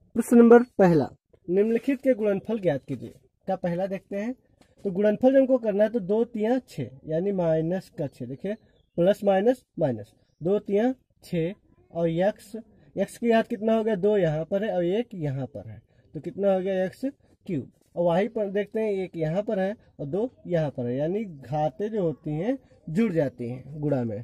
प्रश्न नंबर पहला, निम्नलिखित के गुणनफल ज्ञात कीजिए। का पहला देखते हैं। तो गुणनफल जब हमको करना है तो 2 तिया 6 यानी माइनस का 6, देखिए प्लस माइनस माइनस 2 तिया 6 और यक्स की घात कितना हो गया, 2 यहाँ पर है और 1 यहाँ पर है, तो कितना हो गया एक्स क्यूब। और वहीं पर देखते हैं 1 यहाँ पर है और 2 यहाँ पर है, यानी घातें जो होती हैं जुड़ जाती हैं गुणा में।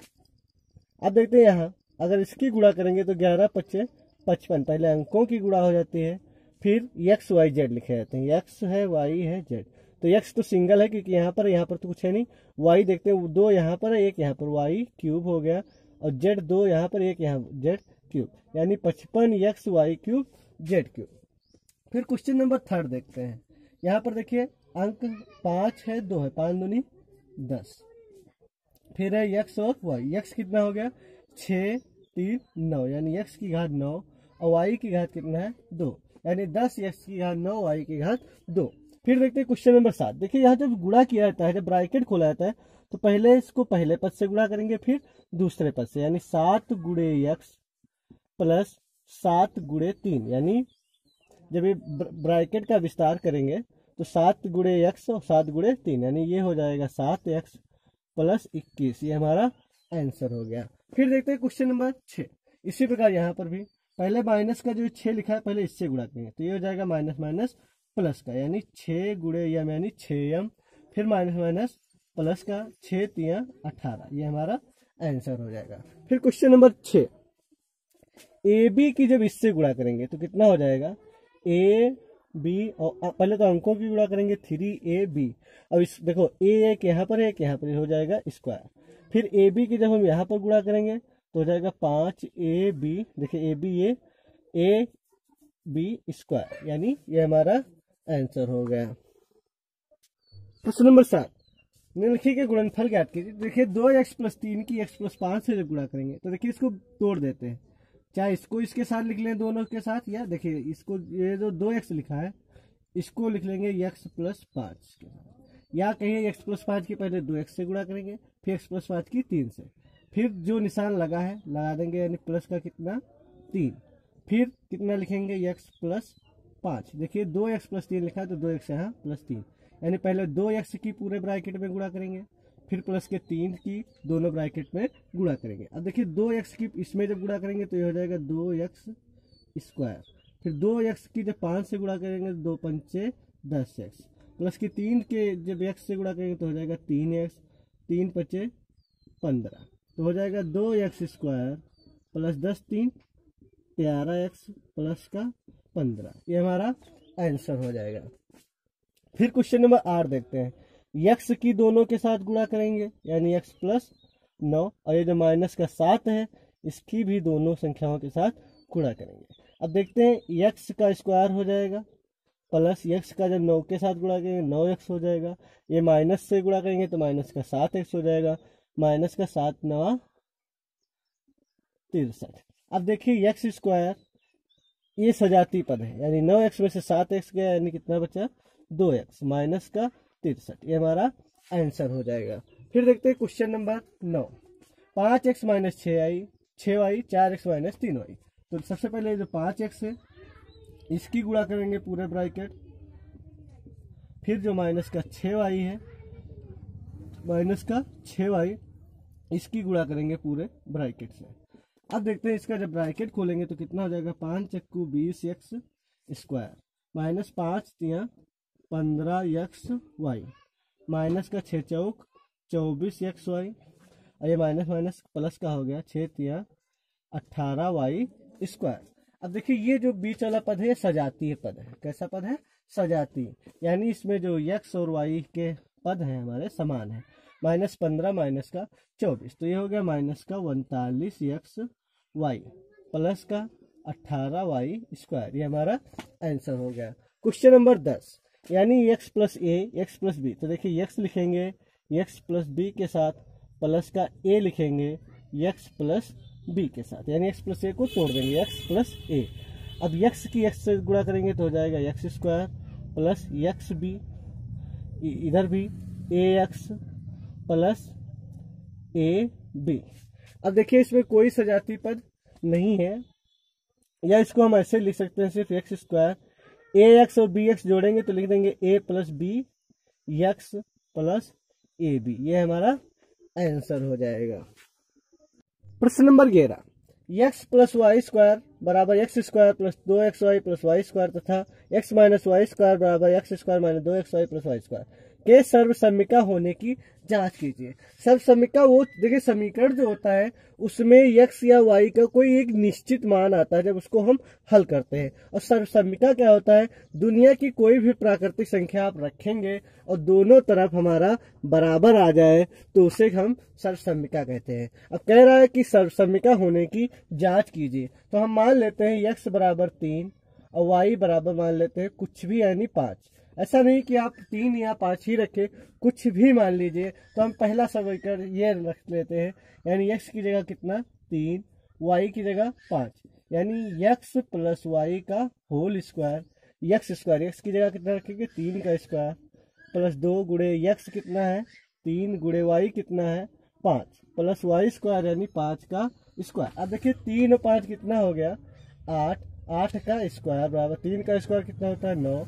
अब देखते हैं यहाँ अगर इसकी गुणा करेंगे तो 11 पच्चे 55, पहले अंकों की गुणा हो जाती है, फिर एक्स वाई जेड लिखे जाते हैं, एक्स है वाई है जेड। तो एक्स तो सिंगल है क्योंकि यहाँ पर तो कुछ है नहीं। वाई देखते हैं 2 यहाँ पर है 1 यहाँ पर, वाई क्यूब हो गया, और जेड 2 यहाँ पर 1 यहाँ जेड क्यूब, यानी 55 x y cube z cube. फिर क्वेश्चन नंबर 3 देखते हैं। यहाँ पर देखिए अंक 5 है 2 है, 5 दूनी 10, फिर है यक्स और वाई, यक्स कितना हो गया 6 3 9, यानी यक्स की घात 9 और वाई की घात कितना है 2, यानी 10 यक्स की घात 9 वाई की घात 2। फिर देखते हैं क्वेश्चन नंबर 7। देखिए यहाँ जब गुणा किया जाता है, जब ब्रैकेट खोला जाता है तो पहले इसको पहले पद से गुणा करेंगे फिर दूसरे पद से, यानी 7 गुणे यक्स प्लस 7 गुणे 3, यानी जब ये ब्रैकेट का विस्तार करेंगे तो 7 गुणे यक्स और 7 गुणे 3, यानी ये हो जाएगा 7 एक्स प्लस 21, ये हमारा आंसर हो गया। फिर देखते हैं क्वेश्चन नंबर 6। इसी प्रकार यहाँ पर भी पहले माइनस का जो 6 लिखा है पहले इससे गुणा करेंगे तो ये हो जाएगा माइनस माइनस प्लस का, यानी 6 गुणे यम यानी 6m, फिर माइनस माइनस प्लस का 6 तिया 18, ये हमारा आंसर हो जाएगा। फिर क्वेश्चन नंबर 6, ए बी की जब इससे गुणा करेंगे तो कितना हो जाएगा, ए बी, और पहले तो अंकों की गुणा करेंगे 3ab, अब इस देखो एक यहाँ पर एक यहाँ पर हो जाएगा स्क्वायर, फिर ए बी की जब हम यहाँ पर गुणा करेंगे तो हो जाएगा 5ab, देखिए ए बी स्क्वायर, यानी ये हमारा आंसर हो गया। प्रश्न नंबर 7, निम्नलिखित के गुणनफल ज्ञात कीजिए। देखिए 2x प्लस 3 की x प्लस 5 से जब गुणा करेंगे तो देखिए इसको तोड़ देते हैं, चाहे इसको इसके साथ लिख लें दोनों के साथ, या देखिए इसको ये जो 2x लिखा है इसको लिख लेंगे x प्लस 5 के साथ, या कहीं x प्लस 5 की पहले 2x से गुणा करेंगे फिर x प्लस 5 की 3 से, फिर जो निशान लगा है लगा देंगे, यानी प्लस का कितना 3, फिर कितना लिखेंगे x प्लस 5, देखिए 2x प्लस 3 लिखा है तो 2x यहाँ प्लस 3, यानी पहले 2x की पूरे ब्रैकेट में गुणा करेंगे फिर प्लस के 3 की दोनों ब्रैकेट में गुणा करेंगे। अब देखिए 2x की इसमें जब गुणा करेंगे तो ये हो जाएगा 2x स्क्वायर, फिर 2x की जब 5 से गुणा करेंगे तो 2 पंचे 10x, प्लस की 3 के जब x से गुणा करेंगे तो हो जाएगा 3x, 3 पचे 15, तो हो जाएगा 2x square plus 10 3 11x plus का 15, ये हमारा आंसर हो जाएगा। फिर क्वेश्चन नंबर 8 देखते हैं। यक्स की दोनों के साथ गुणा करेंगे यानी x प्लस 9, और ये जो माइनस का 7 है इसकी भी दोनों संख्याओं के साथ गुणा करेंगे। अब देखते हैं यक्स का स्क्वायर हो जाएगा प्लस यक्स का जब 9 के साथ गुणा करेंगे 9x हो जाएगा, ये माइनस से गुणा करेंगे तो माइनस का 7x हो जाएगा, माइनस का 7 9 63। अब देखिए यक्स स्क्वायर ये सजाती पद है, यानी 9x में से 7x गया यानी कितना बचा 2x माइनस का 63, ये हमारा आंसर हो जाएगा। फिर देखते हैं question number 9, 5x minus 6y 4x minus 3y। तो सबसे पहले जो 5x है इसकी गुणा करेंगे पूरे ब्रैकेट, फिर जो माइनस का 6y है माइनस का 6y इसकी गुणा करेंगे पूरे ब्रैकेट से। अब देखते हैं इसका जब ब्रैकेट खोलेंगे तो कितना हो जाएगा, 5 चक्कू 20x स्क्वायर माइनस 5 तिया 15x वाई माइनस का 6 चौक 24x वाई, और ये माइनस माइनस प्लस का हो गया 6 तिया 18y स्क्वायर। अब देखिए ये जो बीच वाला पद है सजातीय पद है, कैसा पद है सजाती, यानी इसमें जो x और y के पद हैं हमारे समान है, माइनस 15 माइनस का 24, तो ये हो गया माइनस का 39x वाई प्लस का 18y स्क्वायर, ये हमारा आंसर हो गया। क्वेश्चन नंबर 10, यानी x plus a x plus b, तो देखिए x लिखेंगे x प्लस बी के साथ प्लस का a लिखेंगे x प्लस बी के साथ, यानी x प्लस ए को तोड़ देंगे x प्लस ए। अब x की x से गुणा करेंगे तो हो जाएगा x स्क्वायर प्लस x बी, इधर भी ax प्लस ए बी। अब देखिए इसमें कोई सजाती पद नहीं है, या इसको हम ऐसे लिख सकते हैं सिर्फ एक्स स्क्वायर, ए एक्स और बी एक्स जोड़ेंगे तो लिख देंगे a plus b x plus a b. ये हमारा आंसर हो जाएगा। प्रश्न नंबर 11, एक्स प्लस वाई स्क्वायर बराबर x square plus 2xy plus y square तथा एक्स माइनस वाई स्क्वायर बराबर x square minus 2xy plus y square के सर्वसम्मिका होने की जांच कीजिए। सर्वसम्मिका वो देखिए समीकरण जो होता है उसमें x या y का कोई एक निश्चित मान आता है जब उसको हम हल करते हैं। और सर्वसम्मिका क्या होता है, दुनिया की कोई भी प्राकृतिक संख्या आप रखेंगे और दोनों तरफ हमारा बराबर आ जाए तो उसे हम सर्वसम्मिका कहते हैं। अब कह रहा है कि सर्वसम्मिका होने की जांच कीजिए, तो हम मान लेते हैं x बराबर 3 और y बराबर मान लेते हैं कुछ भी यानी 5। ऐसा नहीं कि आप 3 या 5 ही रखें, कुछ भी मान लीजिए। तो हम पहला समीकरण ये रख लेते हैं, यानी x की जगह कितना 3, y की जगह 5, यानी x प्लस वाई का whole square. X square x की जगह कितना रखेंगे 3 का स्क्वायर प्लस 2 गुणे x कितना है 3 गुणे y कितना है 5 प्लस वाई स्क्वायर यानी 5 का स्क्वायर। अब देखिए 3 और 5 कितना हो गया 8, 8 का स्क्वायर बराबर 3 का स्क्वायर कितना होता है 9,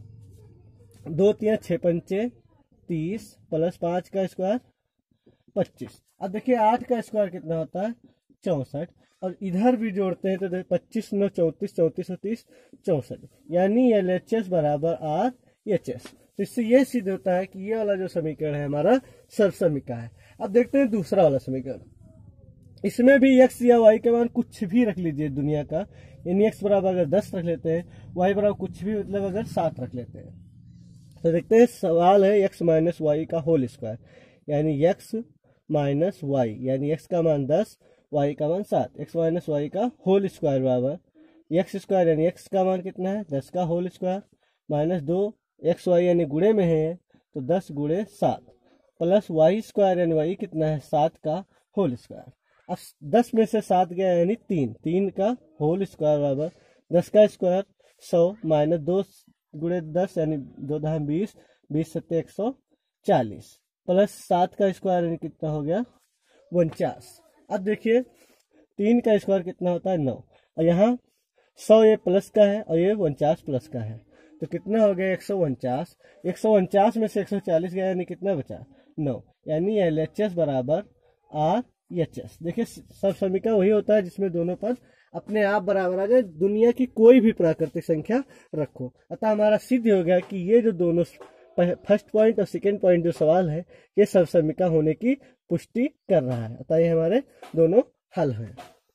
2 3 6 पंचे 30 प्लस 5 का स्क्वायर 25। अब देखिए 8 का स्क्वायर कितना होता है 64, और इधर भी जोड़ते हैं तो 25 9 34, 34 और 30 64, यानी LHS बराबर RHS। तो इससे ये सिद्ध होता है कि ये वाला जो समीकरण है हमारा सर्वसम्मिका है। अब देखते हैं दूसरा वाला समीकरण। इसमें भी x या y के मान कुछ भी रख लीजिए दुनिया का, यानी x बराबर अगर 10 रख लेते हैं, y बराबर कुछ भी मतलब अगर 7 रख लेते हैं, तो देखते हैं सवाल है x माइनस वाई का होल स्क्वायर, यानी x माइनस वाई, यानी x का मान 10 y का मान 7, x माइनस वाई का होल स्क्वायर बराबर x स्क्वायर, यानी x का मान कितना है 10 का होल स्क्वायर माइनस 2xy यानी गुणे में है तो 10 गुणे 7 प्लस वाई स्क्वायर यानी y कितना है 7 का होल स्क्वायर। अब 10 में से 7 गया यानी 3 का होल स्क्वायर बराबर 10 का स्क्वायर 100 माइनस 2 गुणे 10 यानी 2 10 20, 20 7 140 प्लस 7 का स्क्वायर यानी कितना हो गया 49। अब देखिए 3 का स्क्वायर कितना होता है 9, और यहाँ 100 ये प्लस का है और ये 49 प्लस का है, तो कितना हो गया 149। 149 में से 140 गया यानी कितना बचा 9, यानी LHS बराबर RHS। देखिए सर्वसम्मिका वही होता है जिसमें दोनों पद अपने आप बराबर आ जाए, दुनिया की कोई भी प्राकृतिक संख्या रखो। अतः हमारा सिद्ध हो गया कि ये जो दोनों फर्स्ट पॉइंट और सेकेंड पॉइंट जो सवाल है ये सर्वसम्मिका होने की पुष्टि कर रहा है, अतः ये हमारे दोनों हल हैं।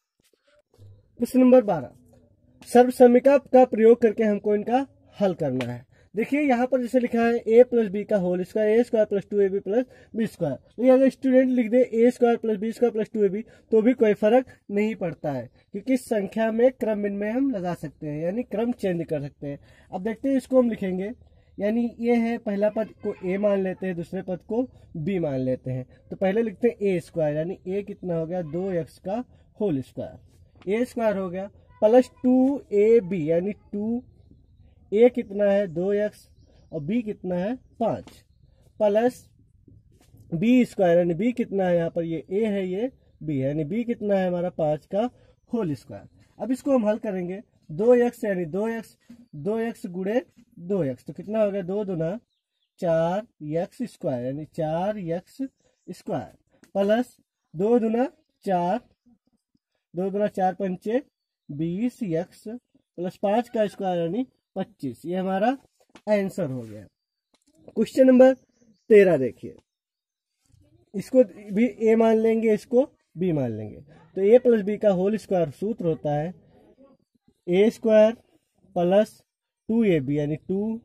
प्रश्न नंबर 12, सर्वसम्मिका का प्रयोग करके हमको इनका हल करना है। देखिए यहाँ पर जैसे लिखा है a प्लस बी का whole square, a square plus 2ab plus b square, तो ये अगर स्टूडेंट लिख दे a square plus b square plus 2ab तो भी कोई फर्क नहीं पड़ता है, क्योंकि संख्या में क्रम इनमें हम लगा सकते हैं, यानी क्रम चेंज कर सकते हैं। अब देखते हैं इसको हम लिखेंगे, यानी ये है पहला पद को a मान लेते हैं, दूसरे पद को b मान लेते हैं। तो पहले लिखते हैं a स्क्वायर, यानी a कितना हो गया 2x का होल स्क्वायर, a स्क्वायर हो गया प्लस 2ab, यानी 2a कितना है 2x और b कितना है 5 प्लस b स्क्वायर, यानी b कितना है यहाँ पर ये a है ये b है, यानी b कितना है हमारा 5 का होल स्क्वायर। अब इसको हम हल करेंगे 2x यानी 2x गुणे 2x, तो कितना हो गया 2 दूना 4x स्क्वायर, यानी 4x स्क्वायर प्लस 2 दूना 4, 2 दूना 4 पंचे 20x प्लस 5 का स्क्वायर यानी 25। ये हमारा आंसर हो गया। क्वेश्चन नंबर 13 देखिए, इसको भी a मान लेंगे, इसको b मान लेंगे, तो a प्लस b का होल स्क्वायर सूत्र होता है a स्क्वायर प्लस 2ab, यानी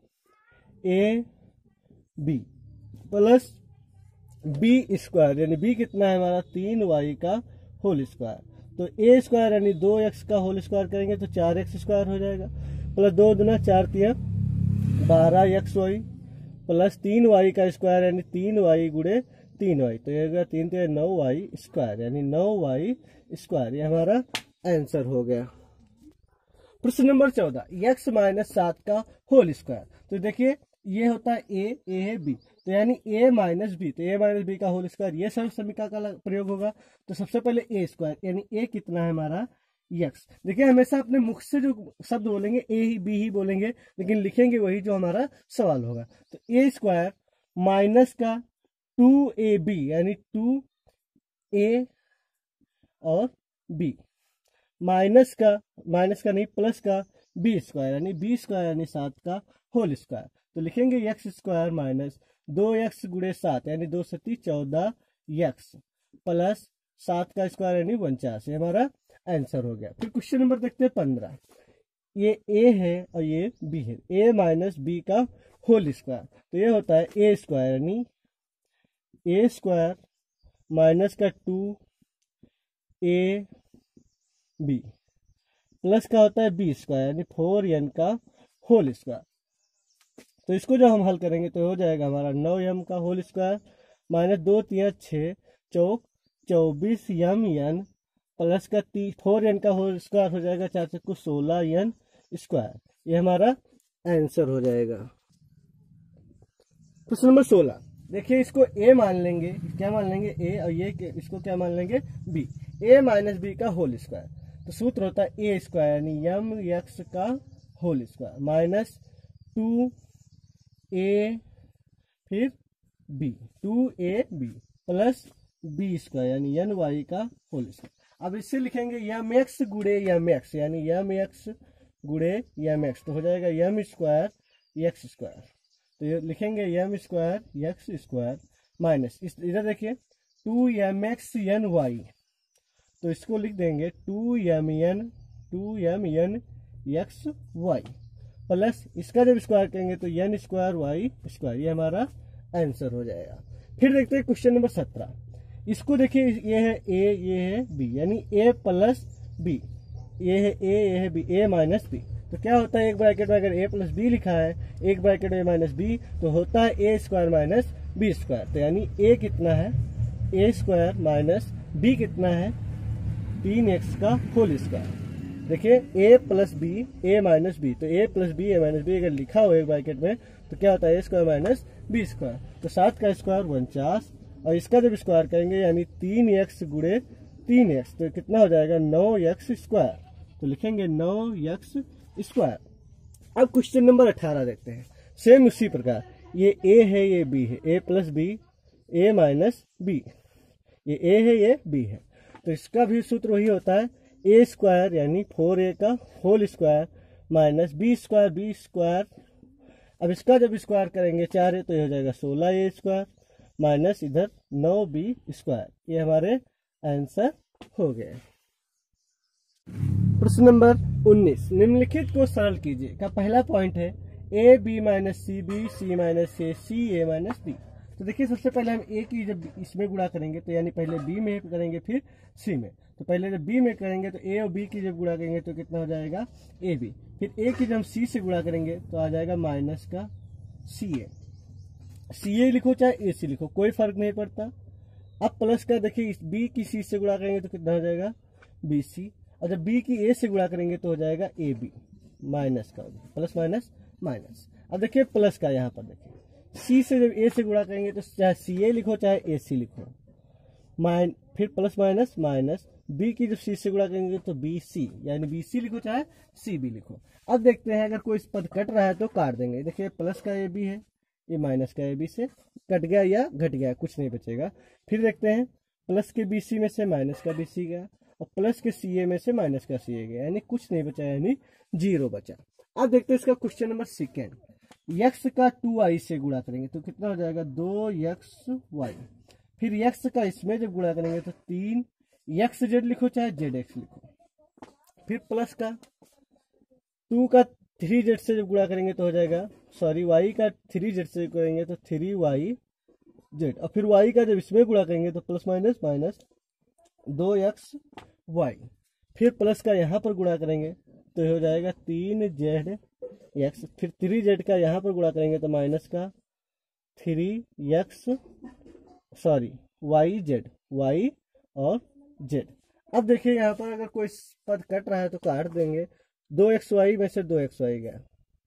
2ab प्लस b स्क्वायर, यानी b कितना है हमारा 3y का होल स्क्वायर, तो a स्क्वायर यानी 2x का होल स्क्वायर करेंगे तो 4x स्क्वायर हो जाएगा प्लस 2 दूना 4 3 12xy प्लस 3y का स्क्वायर यानी 3y गुणे 3y, तो ये 3 3 9y स्क्वायर, यानी 9y स्क्वायर। ये हमारा आंसर हो गया। प्रश्न नंबर 14, x माइनस 7 का होल स्क्वायर, तो देखिए ये होता है a है b, तो यानी a माइनस b, तो a माइनस b का होल स्क्वायर, ये सर्वसम्मिका का प्रयोग होगा। तो सबसे पहले a स्क्वायर, यानी a कितना है हमारा यक्स। देखिए हमेशा अपने मुख से जो शब्द बोलेंगे ए ही बी ही बोलेंगे, लेकिन लिखेंगे वही जो हमारा सवाल होगा। तो ए स्क्वायर माइनस का 2ab यानी 2a और b, माइनस का नहीं प्लस का बी स्क्वायर यानी बी स्क्वायर यानी 7 का होल स्क्वायर। तो लिखेंगे यक्स स्क्वायर माइनस 2x गुणे 7 यानी 2 सती 14 यक्स प्लस 7 का स्क्वायर यानी 49। ये हमारा आंसर हो गया। फिर क्वेश्चन नंबर देखते हैं 15। ये a है और ये b है, a माइनस बी का होल स्क्वायर। तो ये होता है a स्क्वायर यानी a स्क्वायर माइनस का 2ab प्लस का होता है बी स्क्वायर यानी 4n का होल स्क्वायर। तो इसको जब हम हल करेंगे तो हो जाएगा हमारा 9m का होल स्क्वायर माइनस 2 3 6 चौक 24m प्लस का 4n का होल स्क्वायर हो जाएगा 4 से कुछ 16n स्क्वायर। ये हमारा आंसर हो जाएगा। क्वेश्चन नंबर 16 देखिए, इसको a मान लेंगे, क्या मान लेंगे a, और ये इसको क्या मान लेंगे b, a माइनस बी का होल स्क्वायर। तो सूत्र होता है a स्क्वायर यानी यम यक्स का होल स्क्वायर माइनस 2a फिर b 2ab plus b square यानी एन वाई का होल स्क्वायर। अब इससे लिखेंगे यम एक्स गुणे यम एक्स यानी यम एक्स गुणे यम एक्स, तो हो जाएगा यम स्क्वायर एक्स स्क्वायर। तो ये लिखेंगे m square x square minus इधर देखिए 2mx एन वाई, तो इसको लिख देंगे 2mn एक्स वाई प्लस इसका जब स्क्वायर करेंगे तो एन स्क्वायर वाई स्क्वायर। ये हमारा आंसर हो जाएगा। फिर देखते हैं क्वेश्चन नंबर 17। इसको देखिए, ये है a ये है b यानी a प्लस b, ये है a ये है b, a माइनस b। तो क्या होता है, एक ब्रैकेट में अगर a प्लस b लिखा है, एक ब्रैकेट में माइनस b, तो होता है a square minus b square. तो यानी a कितना है a स्क्वायर माइनस b कितना है 3x का होल स्क्वायर। देखिए a plus b a minus b, तो a plus b a minus b अगर लिखा हो एक ब्रैकेट में तो क्या होता है a square minus b square. तो 7 का स्क्वायर 49 और इसका जब स्क्वायर करेंगे यानी 3x गुणे 3x, तो कितना हो जाएगा 9x स्क्वायर। तो लिखेंगे 9x स्क्वायर। अब क्वेश्चन नंबर 18 देखते हैं। सेम उसी प्रकार ये a है ये b है, a plus b a minus b, ये a है ये b है। तो इसका भी सूत्र वही होता है a स्क्वायर यानी 4a का whole square minus b square. अब इसका जब स्क्वायर करेंगे 4a तो ये हो जाएगा 16a स्क्वायर माइनस इधर 9b स्क्वायर। ये हमारे आंसर हो गए। प्रश्न नंबर 19, निम्नलिखित को सरल कीजिए का पहला पॉइंट है a b minus c b c minus a c a minus b. तो देखिए सबसे पहले हम a की जब इसमें गुणा करेंगे तो यानी पहले b में करेंगे फिर c में। तो पहले जब b में करेंगे तो a और b की जब गुणा करेंगे तो कितना हो जाएगा ab, फिर a की जब c से गुणा करेंगे तो आ जाएगा माइनस का ca लिखो चाहे ac लिखो कोई फर्क नहीं पड़ता। अब प्लस का देखिए b की c से गुणा करेंगे तो कितना हो जाएगा bc, और जब b की a से गुणा करेंगे तो हो जाएगा ab माइनस का प्लस माइनस माइनस। अब देखिए प्लस का यहाँ पर देखिए c से जब a से गुणा करेंगे तो चाहे ca लिखो चाहे ac लिखो, फिर प्लस माइनस माइनस, b की जब c से गुणा करेंगे तो bc यानी bc लिखो चाहे cb लिखो। अब देखते हैं अगर कोई पद कट रहा है तो काट देंगे। देखिए प्लस का ab है, ये माइनस का ab से कट गया या घट गया, कुछ नहीं बचेगा। फिर देखते हैं प्लस के bc में से माइनस का bc गया और प्लस के ca में से माइनस का ca गया, यानी कुछ नहीं बचा यानी 0 बचा। अब देखते हैं इसका क्वेश्चन नंबर सेकेंड, x का 2y से गुणा करेंगे तो कितना हो जाएगा 2xy, फिर x का इसमें जब गुणा करेंगे तो 3xz लिखो चाहे zx लिखो, फिर प्लस का 2 का 3z से जब गुणा करेंगे तो हो जाएगा y का 3z से करेंगे तो 3yz, और फिर y का जब इसमें गुणा करेंगे तो प्लस माइनस माइनस 2xy, फिर प्लस का यहाँ पर गुणा करेंगे तो हो जाएगा 3zx, फिर 3z का यहाँ पर गुणा करेंगे तो माइनस का 3x yz y और z। अब देखिए यहाँ पर अगर कोई पद कट रहा है तो काट देंगे, 2xy में से 2xy गया,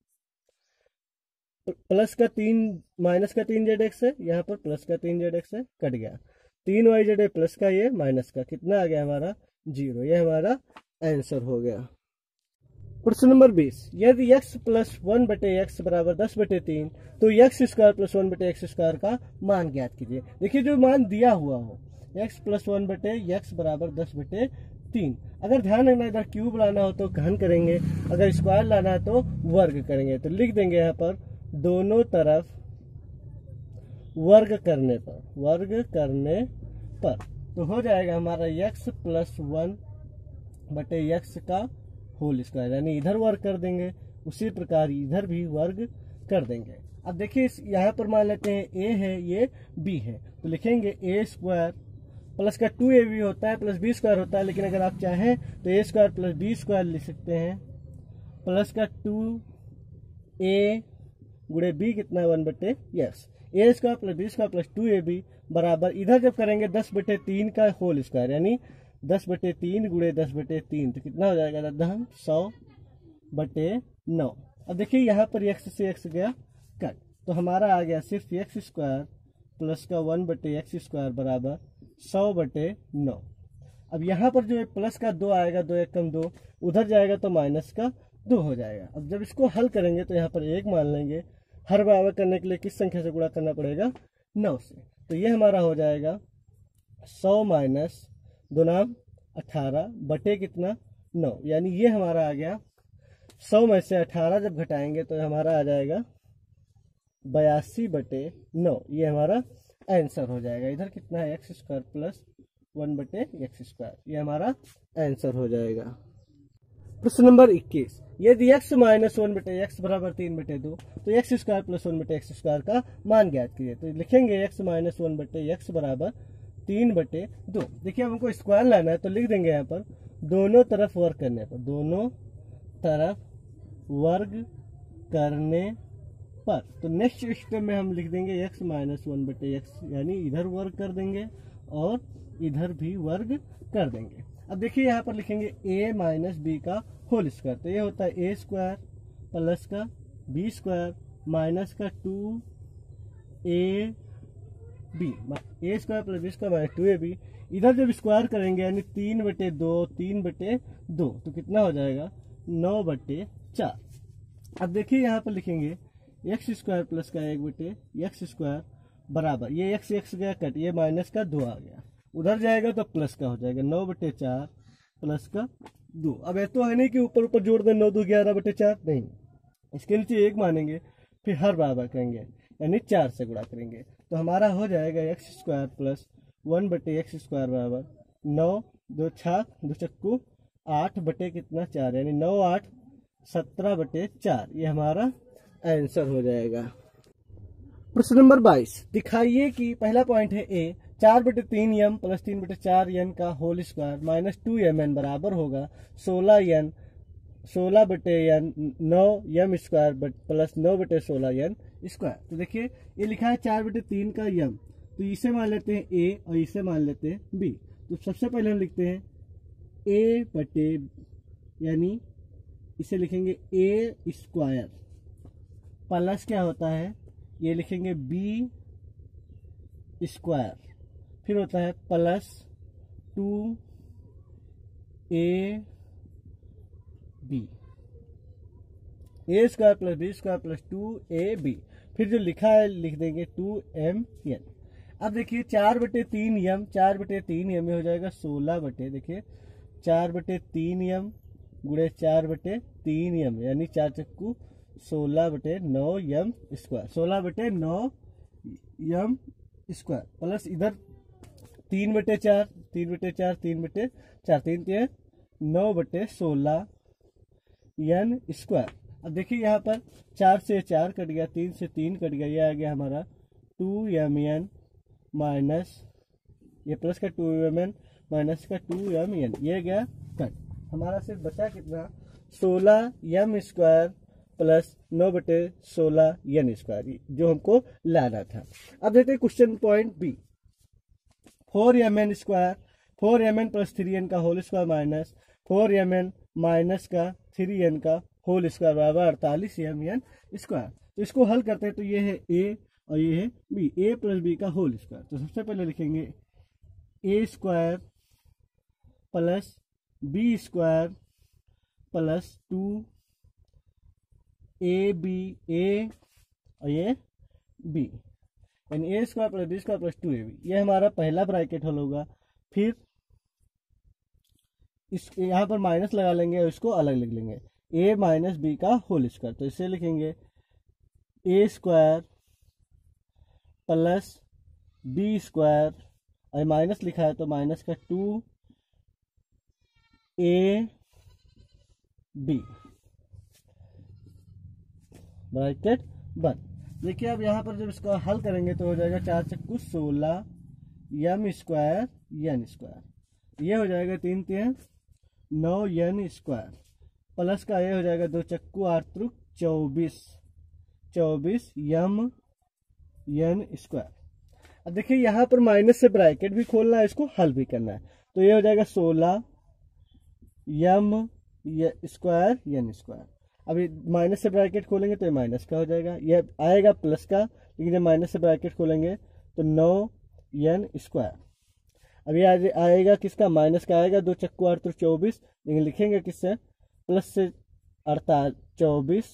प्लस का 3 माइनस का 3zx है, यहाँ पर प्लस का 3zx है कट गया, 3yz है प्लस का ये माइनस का, कितना आ गया हमारा 0। ये हमारा आंसर हो गया। प्रश्न नंबर 20, यदि x प्लस 1/x बराबर 10/3 तो x square plus 1/x square का मान ज्ञात कीजिए। देखिए जो मान दिया हुआ हो x प्लस 1/x बराबर 10/3, अगर ध्यान रखना इधर क्यूब लाना हो तो घन करेंगे, अगर स्क्वायर लाना है तो वर्ग करेंगे। तो लिख देंगे यहाँ पर दोनों तरफ वर्ग करने पर तो हो जाएगा हमारा x प्लस 1/x का होल स्क्वायर, यानी इधर वर्ग कर देंगे, उसी प्रकार इधर भी वर्ग कर देंगे। अब देखिए यहाँ पर मान लेते हैं a है, ये b है, तो लिखेंगे a स्क्वायर प्लस का 2ab होता है प्लस b स्क्वायर होता है, लेकिन अगर आप चाहें तो a square plus b square लिख सकते हैं, प्लस का 2a गुणे b कितना 1/x, a square plus b square plus 2ab बराबर इधर जब करेंगे 10/3 का होल स्क्वायर, यानी 10/3 गुणे 10/3 तो कितना हो जाएगा दादा, 100/9। अब देखिए यहाँ पर x से x गया कट, तो हमारा आ गया सिर्फ x स्क्वायर प्लस का 1/x स्क्वायर बराबर 100/9। अब यहाँ पर जो प्लस का 2 आएगा, 2 1 कम 2, उधर जाएगा तो माइनस का 2 हो जाएगा। अब जब इसको हल करेंगे तो यहाँ पर 1 मान लेंगे, हर बराबर करने के लिए किस संख्या से गुणा करना पड़ेगा, 9 से। तो ये हमारा हो जाएगा 100 माइनस 2 नाम 18 बटे कितना 9, यानी ये हमारा आ गया 100 में से 18 जब घटाएंगे तो हमारा आ जाएगा 82/9, ये हमारा आंसर हो जाएगा। इधर कितना है x square plus 1/x square, ये हमारा आंसर हो जाएगा। प्रश्न नंबर 21, यदि x माइनस 1/x बराबर 3/2 तो x square plus 1/x square का मान ज्ञात कीजिए। तो लिखेंगे x माइनस 1/x बराबर 3/2। देखिए हमको स्क्वायर लाना है तो लिख देंगे यहाँ पर दोनों तरफ वर्ग करने पर, दोनों तरफ वर्ग करने पर। तो नेक्स्ट स्टेप में हम लिख देंगे x माइनस 1/x, यानी इधर वर्ग कर देंगे और इधर भी वर्ग कर देंगे। अब देखिए यहाँ पर लिखेंगे a माइनस बी का होल स्क्वायर, तो ये होता है a स्क्वायर प्लस का b स्क्वायर माइनस का 2ab, a square plus b square minus 2ab। इधर जब स्क्वायर करेंगे यानी 3/2 तो कितना हो जाएगा 9/4। अब देखिए यहाँ पर लिखेंगे x स्क्वायर प्लस का 1/x स्क्वायर बराबर, ये x गया कट, ये माइनस का 2 आ गया, उधर जाएगा तो प्लस का हो जाएगा 9/4 प्लस का 2। अब ये तो है नहीं कि ऊपर ऊपर जोड़ दें 9 2 11/4, नहीं, इसके नीचे 1 मानेंगे, फिर हर बराबर करेंगे यानी 4 से गुणा करेंगे, तो हमारा हो जाएगा x square plus 1/x square बराबर 9 2 6 2 चक्कू 8 बटे कितना 4, यानी 9 8 17/4, ये हमारा आंसर हो जाएगा। प्रश्न नंबर 22, दिखाइए कि पहला पॉइंट है a 4/3m प्लस 3/4n का होल स्क्वायर माइनस 2mn बराबर होगा 16n 9m square plus 9/16n square. तो देखिए ये लिखा है 4/3 का m, तो इसे मान लेते हैं a और इसे मान लेते हैं b। तो सबसे पहले हम लिखते हैं a बटे, यानी इसे लिखेंगे a स्क्वायर प्लस क्या होता है, ये लिखेंगे b स्क्वायर, फिर होता है plus 2ab, a square plus b square plus 2ab, फिर जो लिखा है लिख देंगे 2mn। अब देखिए 4/3m, 4/3m में हो जाएगा 16 देखिए 4/3m गुणे 4/3m, यानी 4 चक्कू 16/9m square, 16/9m square plus इधर 3/4 3/4 3/4 3 के 9/16n स्क्वायर। अब देखिए यहाँ पर 4 से 4 कट गया, 3 से 3 कट गया, ये आ गया हमारा 2mn माइनस ये प्लस का 2mn माइनस का 2mn, ये गया कट, हमारा सिर्फ बचा कितना 16m square plus 9/16n square, जो हमको लाना था। अब देखते हैं question point b, 4mn square 4mn plus 3n का whole square minus 4mn minus का 3n का होल स्क्वायर बराबर 48mn स्क्वायर। तो इसको हल करते हैं तो ये है a और ये है b, a प्लस b का होल स्क्वायर। तो सबसे पहले लिखेंगे a square plus b square plus 2ab a और ये बी, यानी a square plus b square plus 2ab, ये हमारा पहला ब्रैकेट हल होगा। फिर इस यहाँ पर माइनस लगा लेंगे और इसको अलग लिख लेंगे, a माइनस बी का होल स्क्वायर, तो इसे लिखेंगे a square plus b square, और माइनस लिखा है तो माइनस का 2ab, ब्रैकेट बंद। देखिए अब यहाँ पर जब इसका हल करेंगे तो हो जाएगा 4 चक्कू 16 यम स्क्वायर एन स्क्वायर, ये हो जाएगा 3 3 9 एन स्क्वायर, प्लस का ये हो जाएगा 2 चक्कू 8 त्रुक 24 यम एन स्क्वायर। अब देखिए यहाँ पर माइनस से ब्रैकेट भी खोलना है, इसको हल भी करना है, तो ये हो जाएगा 16 यम स्क्वायर एन स्क्वायर। अभी माइनस से ब्रैकेट खोलेंगे तो ये माइनस का हो जाएगा, ये आएगा प्लस का, लेकिन जब माइनस से ब्रैकेट खोलेंगे तो 9 एन स्क्वायर। अभी आएगा किसका, माइनस का आएगा 2 चक्कू 8 तो 24, लेकिन लिखेंगे किससे, प्लस से 24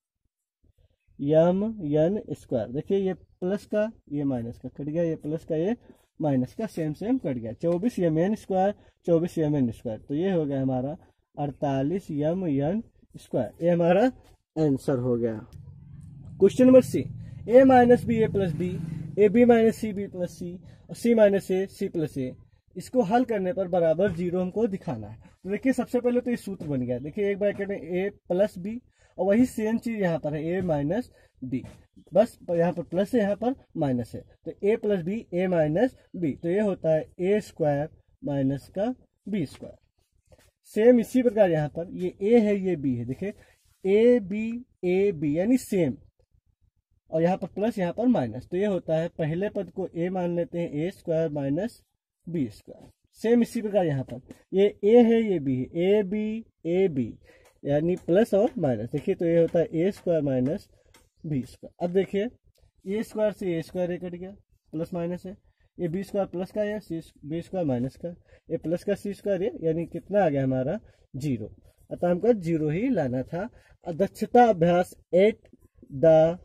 यम एन स्क्वायर। देखिए ये प्लस का ये माइनस का कट गया, ये प्लस का ये माइनस का सेम कट गया, 24 m n square 24 m n square, तो ये हो गया हमारा 48 यम एन स्क्वायर, ये हमारा आंसर हो गया। Question number c, a minus b a plus b, a b minus c b plus c और c minus a C plus ए, इसको हल करने पर बराबर 0 हमको दिखाना है। तो देखिए सबसे पहले तो ये सूत्र बन गया, देखिए एक ब्रैकेट में ए प्लस बी और वही सेम चीज यहाँ पर है ए माइनस बी, बस यहाँ पर प्लस है यहाँ पर माइनस है, तो a plus b a minus b, तो ये होता है ए स्क्वायर माइनस का बी स्क्वायर। सेम इसी प्रकार यहाँ पर ये ए है ये बी है, देखिए ए बी यानी सेम, और यहाँ पर प्लस यहाँ पर माइनस, तो ये होता है पहले पद को ए मान लेते हैं a square minus b square. Same इसी प्रकार यहाँ पर ये ए है ये बी है, ए बी यानी प्लस और माइनस, देखिए तो ये होता है a square minus b square. अब देखिए ए स्क्वायर से ए स्क्वायर ए कट गया, प्लस माइनस है, ये बी स्क्वायर प्लस का है, बी स्क्वायर माइनस का, ये प्लस का सी स्क्वायर है, यानी कितना आ गया हमारा 0, अतः हमको 0 ही लाना था। दक्षता अभ्यास एट द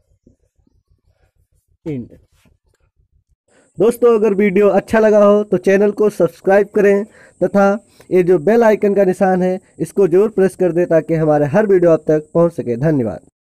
एंड। दोस्तों अगर वीडियो अच्छा लगा हो तो चैनल को सब्सक्राइब करें तथा ये जो बेल आइकन का निशान है इसको जरूर प्रेस कर दें ताकि हमारे हर वीडियो आप तक पहुंच सके। धन्यवाद।